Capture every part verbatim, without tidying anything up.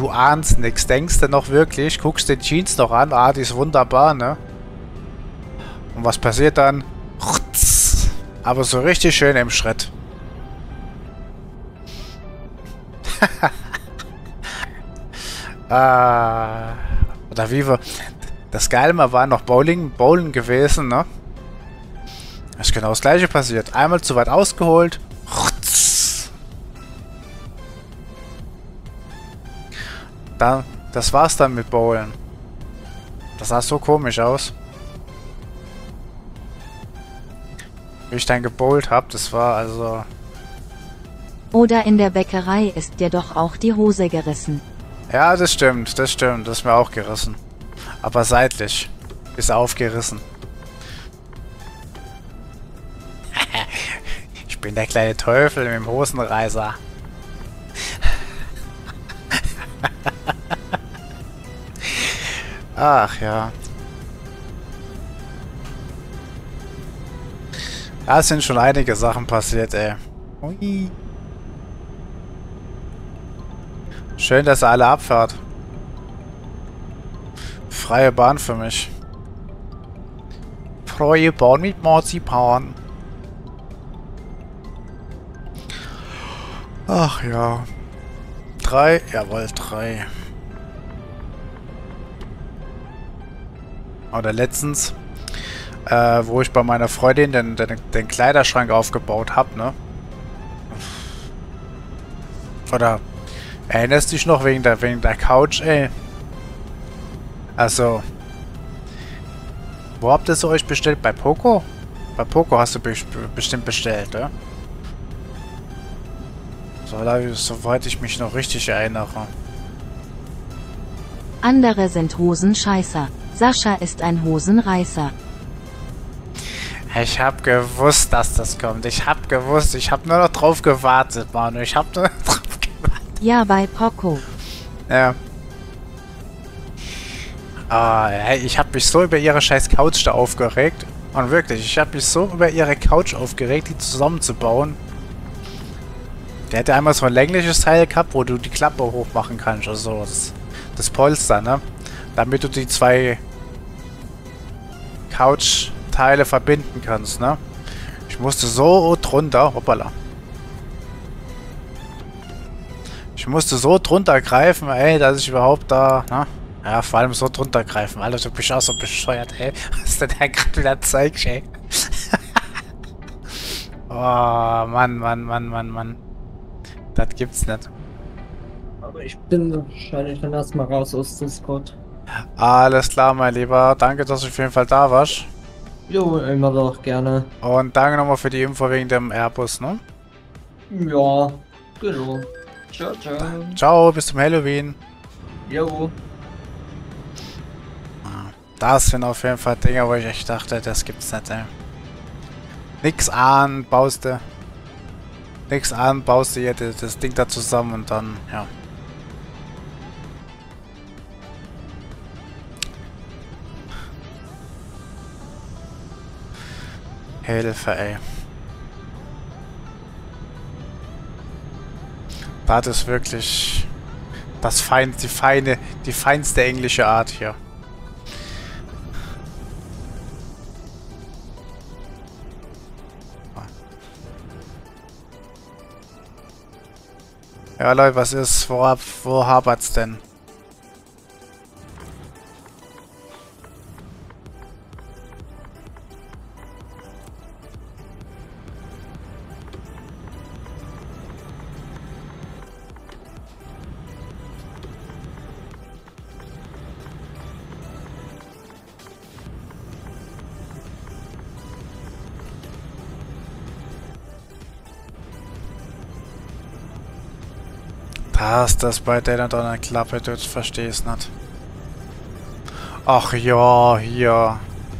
du ahnst nix. Denkst du noch wirklich, guckst den Jeans noch an, ah, die ist wunderbar, ne? Und was passiert dann? Aber so richtig schön im Schritt. ah, oder wie wir... Das Geile, wir waren noch Bowling, Bowlen gewesen, ne? Ist genau das gleiche passiert. Einmal zu weit ausgeholt. Dann, das war's dann mit Bowlen. Das sah so komisch aus. Wie ich dann gebowlt habe, das war also... Oder in der Bäckerei ist dir doch auch die Hose gerissen. Ja, das stimmt, das stimmt. Das ist mir auch gerissen. Aber seitlich. Ist aufgerissen. Ich bin der kleine Teufel mit dem Hosenreißer. Ach ja. Da sind schon einige Sachen passiert, ey. Ui. Schön, dass ihr alle abfahrt. Freie Bahn für mich. Freie Bahn mit Marzipan. Ach ja. Drei? Jawohl, drei. Oder letztens, äh, wo ich bei meiner Freundin den, den, den Kleiderschrank aufgebaut habe, ne? Oder erinnerst du dich noch wegen der, wegen der Couch, ey? Also, wo habt ihr es euch bestellt? Bei Poco? Bei Poco hast du be bestimmt bestellt, ja? So, soweit ich mich noch richtig erinnere. Andere sind Hosenscheißer. Sascha ist ein Hosenreißer. Ich hab gewusst, dass das kommt. Ich hab gewusst. Ich hab nur noch drauf gewartet, Manu. Ich hab nur noch drauf gewartet. Ja, bei Poco. Ja. Ah, ey, ich hab mich so über ihre scheiß Couch da aufgeregt. Und wirklich, ich hab mich so über ihre Couch aufgeregt, die zusammenzubauen. Der hätte einmal so ein längliches Teil gehabt, wo du die Klappe hochmachen kannst. Also das, das Polster, ne? Damit du die zwei Couch-Teile verbinden kannst, ne? Ich musste so drunter, hoppala. Ich musste so drunter greifen, ey, dass ich überhaupt da, ne? Ja, vor allem so drunter greifen. Alter, du bist auch so bescheuert, ey. Was denn der gerade wieder zeigt, ey? Oh, Mann, Mann, Mann, Mann, Mann. Das gibt's nicht. Aber ich bin wahrscheinlich dann erstmal raus aus Discord. Alles klar, mein Lieber. Danke, dass du auf jeden Fall da warst. Jo, immer doch gerne. Und danke nochmal für die Info wegen dem Airbus, ne? Ja, genau. Ciao, ciao. Ciao, bis zum Halloween. Jo. Das sind auf jeden Fall Dinge, wo ich echt dachte, das gibt's nicht, ey. Nix an, baust du. Nix an, baust du hier das, das Ding da zusammen und dann, ja. Hilfe, ey. Das ist wirklich das fein, die feine, die feinste englische Art hier. Ja, Leute, was ist? Wo, hab, wo hapert's denn? Dass das bei der dann eine Klappe tut, verstehst nicht. Ach ja, hier.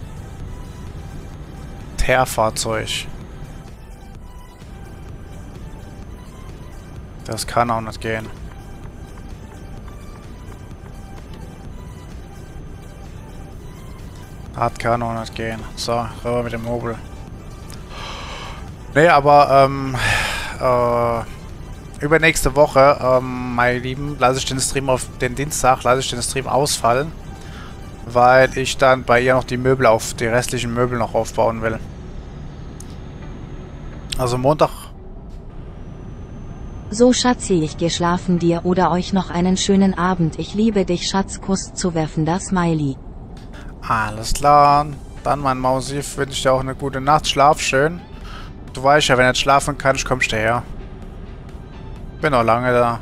Teerfahrzeug. Das kann auch nicht gehen. Das kann auch nicht gehen. So, rüber mit dem Mobile. Nee, aber, ähm, äh, übernächste Woche, ähm, meine Lieben, lasse ich den Stream auf den Dienstag, lasse ich den Stream ausfallen, weil ich dann bei ihr noch die Möbel auf, die restlichen Möbel noch aufbauen will. Also Montag. So Schatzi, ich geh schlafen, dir oder euch noch einen schönen Abend. Ich liebe dich, Schatz, Kuss zuwerfender Smiley. Alles klar. Dann, mein Mausi, wünsche ich dir auch eine gute Nacht. Schlaf schön. Du weißt ja, wenn du nicht schlafen kannst, kommst du her. Bin noch lange da.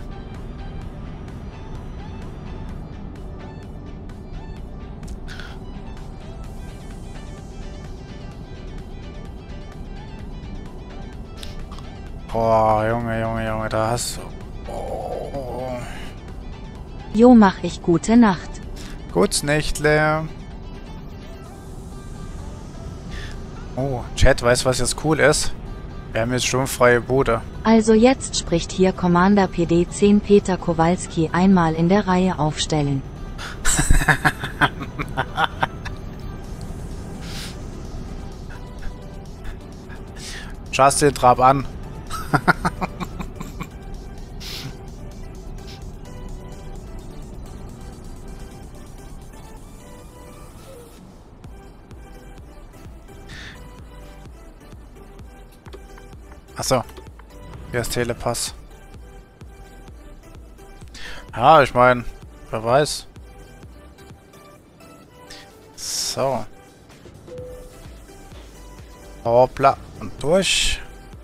Boah, Junge, Junge, Junge, da hast du... Oh. Jo, mach ich gute Nacht. Gut's Nächtle. Oh, Chat, weißt du, was jetzt cool ist? Wir haben jetzt schon freie Bude. Also jetzt spricht hier Commander P D zehn Peter Kowalski, einmal in der Reihe aufstellen. Justin, trab an. Achso. Hier ist Telepass. Ja, ich meine, wer weiß. So. Hoppla. Und durch.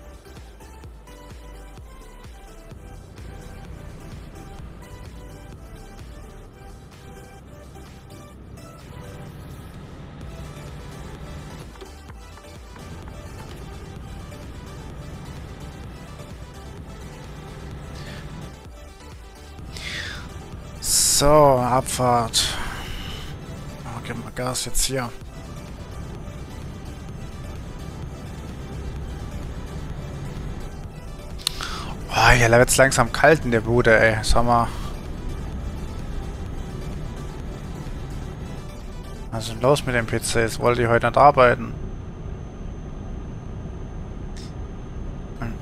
So, Abfahrt. Oh, gib mal Gas jetzt hier. Oh, hier wird's langsam kalt in der Bude, ey. Sag mal. Was ist denn los mit dem P C? Jetzt wollte ich heute nicht arbeiten. Hm.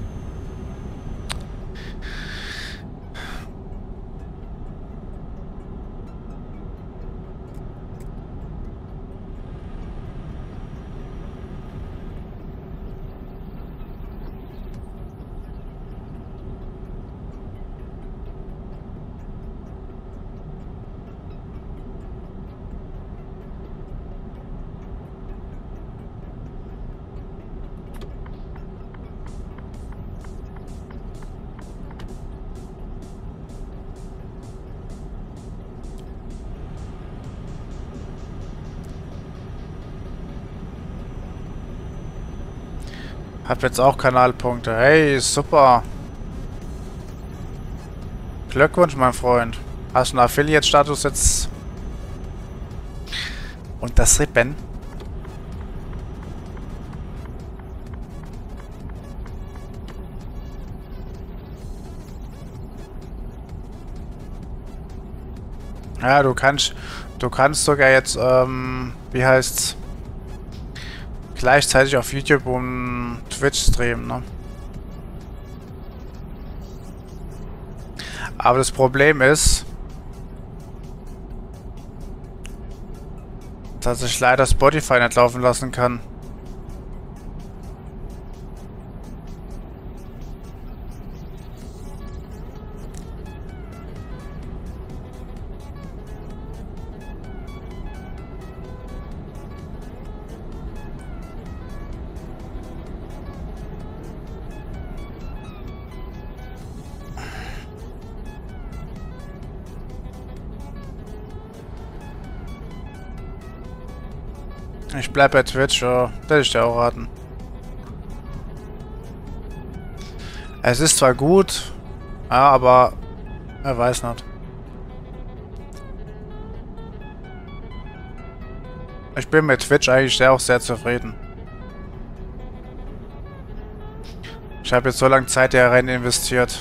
Hab jetzt auch Kanalpunkte. Hey, super. Glückwunsch, mein Freund. Hast du einen Affiliate-Status jetzt? Und das Rippen? Ja, du kannst, du kannst sogar jetzt, ähm, wie heißt's? Gleichzeitig auf YouTube und Twitch streamen, ne? Aber das Problem ist, dass ich leider Spotify nicht laufen lassen kann. Ich bleib bei Twitch, ja. Das will ich dir auch raten. Es ist zwar gut, ja, aber er weiß nicht. Ich bin mit Twitch eigentlich sehr, auch sehr zufrieden. Ich habe jetzt so lange Zeit hier rein investiert.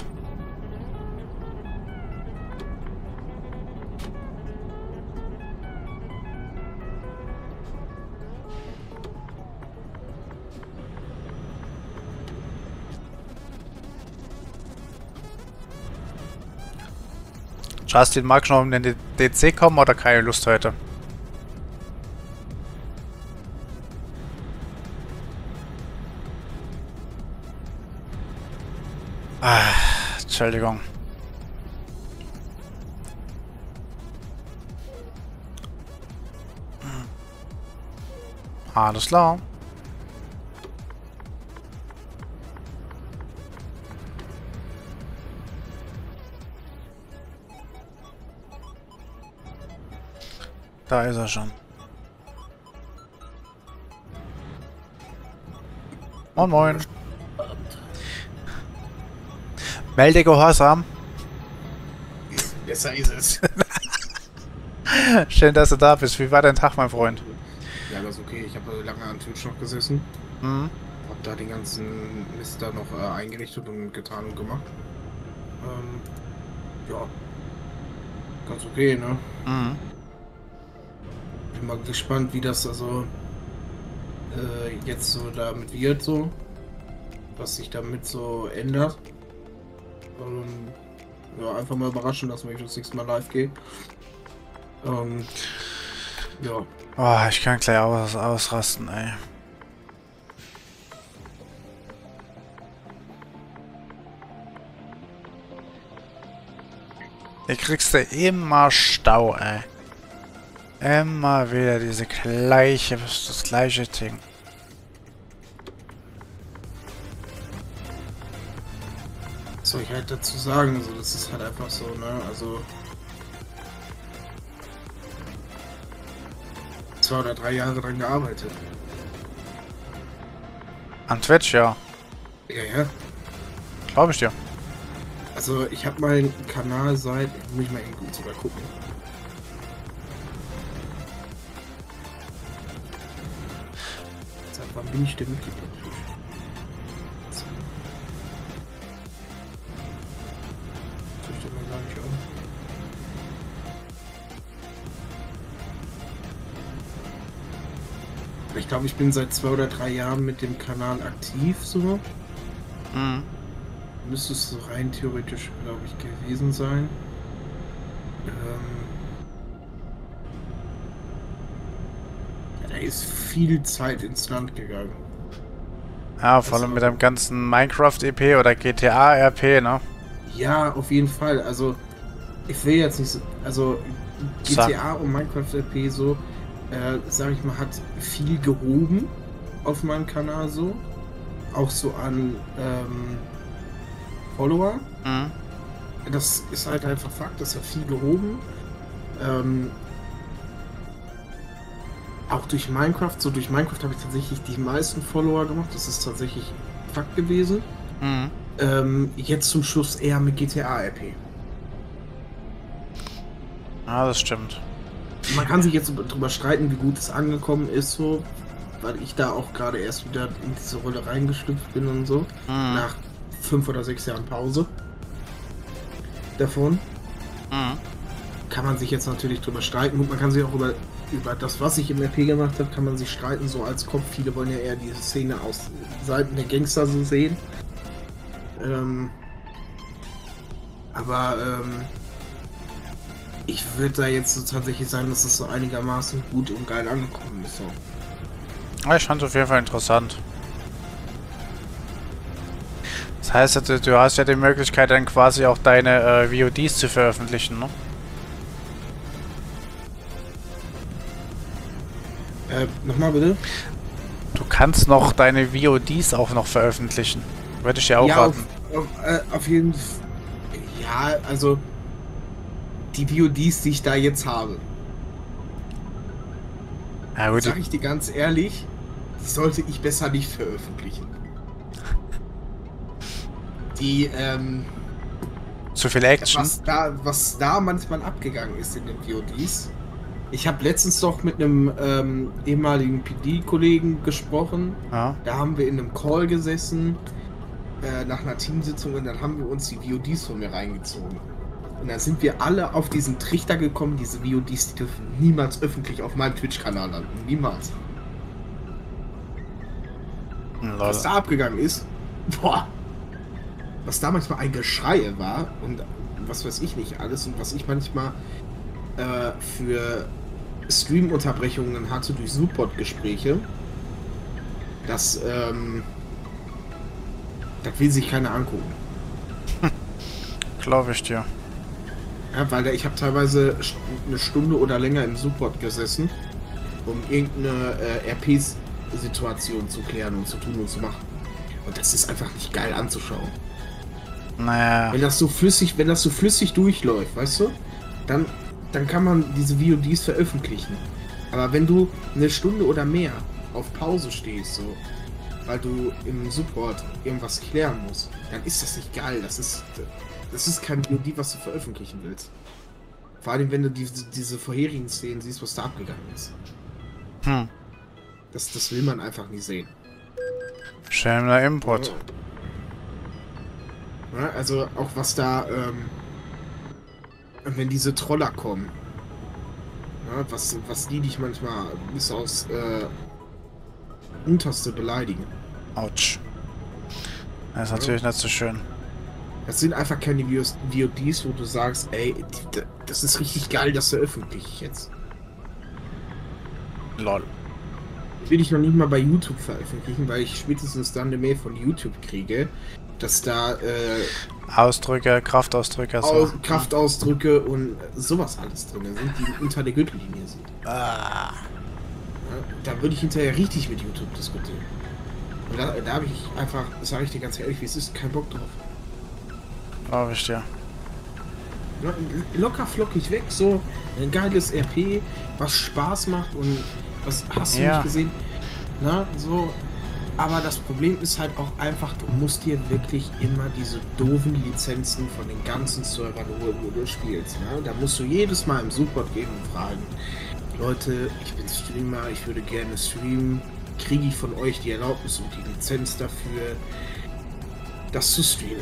Justin, magst du noch um den D C kommen oder keine Lust heute? Ah, Entschuldigung. Alles klar. Da ist er schon. Moin moin. Melde Gehorsam. Besser ist es. Schön, dass du da bist. Wie war dein Tag, mein Freund? Ja, das ist okay. Ich habe lange an Twitch noch gesessen. Mhm. Hab da den ganzen Mist da noch äh, eingerichtet und getan und gemacht. Ähm, ja. Ganz okay, ne? Mhm. Bin mal gespannt, wie das also äh, jetzt so damit wird, so. Was sich damit so ändert. Ähm, ja, einfach mal überraschen lassen, wenn ich das nächste Mal live gehe. Ähm, ja. Oh, ich kann gleich aus ausrasten, ey. Hier kriegst du immer Stau, ey. Immer wieder diese gleiche, das gleiche Ding. Was soll ich halt dazu sagen? Also, das ist halt einfach so, ne? Also. Zwei oder drei Jahre dran gearbeitet. An Twitch, ja. Ja, ja. Glaube ich dir. Also, ich habe meinen Kanal seit. Ich muss mal eben gut sogar gucken. Seit wann bin ich denn Mitglied? Ich glaube, ich bin seit zwei oder drei Jahren mit dem Kanal aktiv, so. Mhm. Müsste es so rein theoretisch, glaube ich, gewesen sein. Ähm ja, da ist viel Zeit ins Land gegangen. Ja, vor allem Also- mit dem ganzen Minecraft-E P oder G T A-R P, ne? Ja, auf jeden Fall. Also, ich will jetzt nicht so. Also, G T A und Minecraft R P so, äh, sag ich mal, hat viel gehoben auf meinem Kanal so. Auch so an ähm, Follower. Mhm. Das ist halt einfach Fakt, das hat viel gehoben. Ähm, auch durch Minecraft, so durch Minecraft habe ich tatsächlich die meisten Follower gemacht. Das ist tatsächlich Fakt gewesen. Mhm. Ähm, jetzt zum Schluss eher mit G T A R P. Ja, das stimmt. Man kann sich jetzt drüber streiten, wie gut es angekommen ist, so, weil ich da auch gerade erst wieder in diese Rolle reingeschlüpft bin und so. Mhm. Nach fünf oder sechs Jahren Pause davon. Mhm. Kann man sich jetzt natürlich drüber streiten. Und man kann sich auch über, über das, was ich im R P gemacht habe, kann man sich streiten, so als Kopf. Viele wollen ja eher diese Szene aus Seiten der Gangster so sehen. Ähm, aber ähm, ich würde da jetzt so tatsächlich sagen, dass es so einigermaßen gut und geil angekommen ist. So. Ja, ich fand es auf jeden Fall interessant. Das heißt, du, du hast ja die Möglichkeit, dann quasi auch deine äh, V O Ds zu veröffentlichen, ne? Äh, nochmal bitte? Du kannst noch deine V O Ds auch noch veröffentlichen. Würde ich dir auch Ja, auf, raten. auf, äh, auf jeden Fall. Ja, also die V O Ds, die ich da jetzt habe, Ja, gut. sag ich dir ganz ehrlich, die sollte ich besser nicht veröffentlichen. Die, ähm, Zu viel Action. was da, was da manchmal abgegangen ist in den V O Ds. Ich habe letztens doch mit einem ähm, ehemaligen P D-Kollegen gesprochen. Ja. Da haben wir in einem Call gesessen, äh, nach einer Teamsitzung, und dann haben wir uns die V O Ds von mir reingezogen. Und dann sind wir alle auf diesen Trichter gekommen, diese V O Ds, die dürfen niemals öffentlich auf meinem Twitch-Kanal landen. Niemals. Hm, Was Leute. da abgegangen ist, boah. was da manchmal ein Geschrei war und was weiß ich nicht alles und was ich manchmal äh, für Stream-Unterbrechungen hatte durch Support-Gespräche, das, ähm, das will sich keiner angucken. Glaube ich dir. Ja, weil ich habe teilweise eine Stunde oder länger im Support gesessen, um irgendeine äh, R P-Situation zu klären und zu tun und zu machen. Und das ist einfach nicht geil anzuschauen. Naja. Wenn das so flüssig, wenn das so flüssig durchläuft, weißt du, dann, dann kann man diese V O Ds veröffentlichen. Aber wenn du eine Stunde oder mehr auf Pause stehst, so, weil du im Support irgendwas klären musst, dann ist das nicht geil. Das ist, das ist kein V O D, was du veröffentlichen willst. Vor allem, wenn du die, diese vorherigen Szenen siehst, was da abgegangen ist. Hm. Das, das will man einfach nie sehen. Schämler Import. Ja, also auch was da, ähm, wenn diese Troller kommen, ja, was, was die dich manchmal bis aus äh, Unterste beleidigen. Autsch. Das ist natürlich ja nicht so schön. Das sind einfach keine V O Ds, wo du sagst, ey, die, das ist richtig geil, das veröffentliche ich jetzt. Lol. Will ich noch nicht mal bei YouTube veröffentlichen, weil ich spätestens dann eine Mail von YouTube kriege, dass da äh, Ausdrücke, Kraftausdrücke, so. Aus, Kraftausdrücke und sowas alles drin sind, die unter der Gürtellinie sind. Ah. Ja, da würde ich hinterher richtig mit YouTube diskutieren. Und da, da habe ich einfach, sage ich dir ganz ehrlich, wie es ist, keinen Bock drauf. Glaube ich dir. Ja, locker flockig weg, so ein geiles R P, was Spaß macht und was hast du ja. nicht gesehen? Na, so. Aber das Problem ist halt auch einfach, du musst dir wirklich immer diese doofen Lizenzen von den ganzen Servern holen, wo du spielst. Ne? Da musst du jedes Mal im Support gehen und fragen, Leute, ich bin Streamer, ich würde gerne streamen, kriege ich von euch die Erlaubnis und die Lizenz dafür, das zu streamen?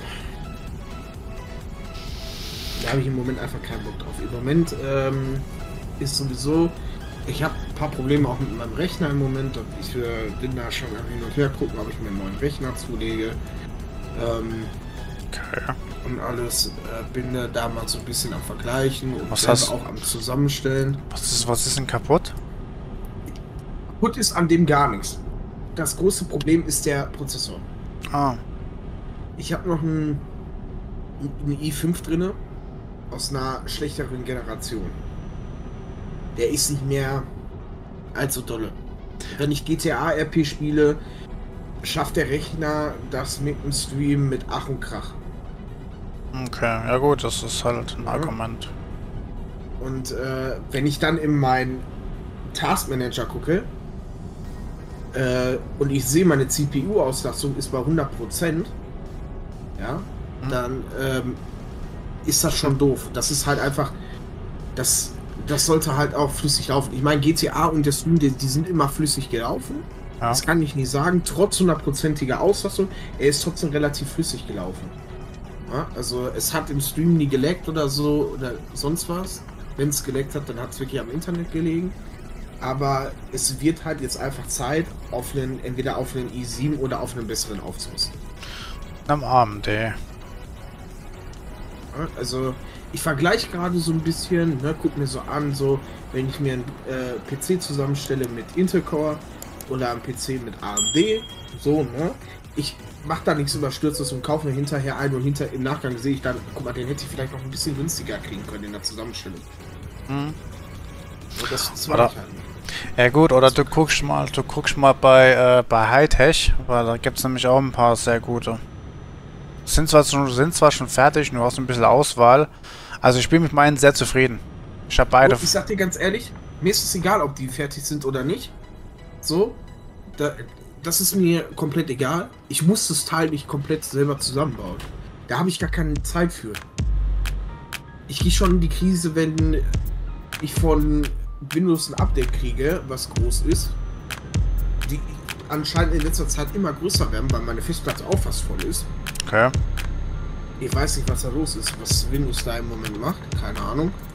Da habe ich im Moment einfach keinen Bock drauf. Im Moment ähm, ist sowieso, ich habe ein paar Probleme auch mit meinem Rechner im Moment. Ich äh, bin da schon am Hin und Her gucken, ob ich mir einen neuen Rechner zulege. Ähm, okay. Und alles. Äh, bin da, da mal so ein bisschen am Vergleichen und was hast, auch am Zusammenstellen. Was ist, was ist denn kaputt? Kaputt ist an dem gar nichts. Das große Problem ist der Prozessor. Ah. Ich habe noch einen, einen i fünf drinne aus einer schlechteren Generation. Der ist nicht mehr allzu dolle. Wenn ich G T A R P spiele, schafft der Rechner das mit dem Stream mit Ach und Krach. Okay, ja gut, das ist halt ein ja. Argument. Und äh, wenn ich dann in meinen Taskmanager gucke äh, und ich sehe, meine C P U-Auslastung ist bei hundert Prozent, ja, hm. dann ähm, ist das schon doof. Das ist halt einfach, das, das sollte halt auch flüssig laufen. Ich meine, G T A und der Stream, die, die sind immer flüssig gelaufen. Ja. Das kann ich nicht sagen. Trotz hundertprozentiger Auslastung, er ist trotzdem relativ flüssig gelaufen. Ja, also es hat im Stream nie geleckt oder so oder sonst was. Wenn es geleckt hat, dann hat es wirklich am Internet gelegen. Aber es wird halt jetzt einfach Zeit, auf einen, entweder auf einen i sieben oder auf einen besseren aufzurüsten. Am A M D. Also ich vergleiche gerade so ein bisschen, ne, guck mir so an, so wenn ich mir einen äh, P C zusammenstelle mit Intel Core oder einen P C mit A M D, so, ne, ich mache da nichts Überstürztes und kaufe mir hinterher ein und hinter im Nachgang sehe ich dann, guck mal, den hätte ich vielleicht noch ein bisschen günstiger kriegen können in der Zusammenstellung. Hm. Und das, das war ich halt nicht. Ja gut, oder du guckst mal, du guckst mal bei, äh, bei Hightech, weil da gibt es nämlich auch ein paar sehr gute. Sind zwar, schon, sind zwar schon fertig, nur hast ein bisschen Auswahl. Also ich bin mit meinen sehr zufrieden. Ich habe beide. Und ich sag dir ganz ehrlich, mir ist es egal, ob die fertig sind oder nicht. So, da, das ist mir komplett egal. Ich muss das Teil nicht komplett selber zusammenbauen. Da habe ich gar keine Zeit für. Ich gehe schon in die Krise, wenn ich von Windows ein Update kriege, was groß ist. Die anscheinend in letzter Zeit immer größer werden, weil meine Festplatte auch fast voll ist. Okay. Ich weiß nicht, was da los ist, was Windows da im Moment macht. Keine Ahnung.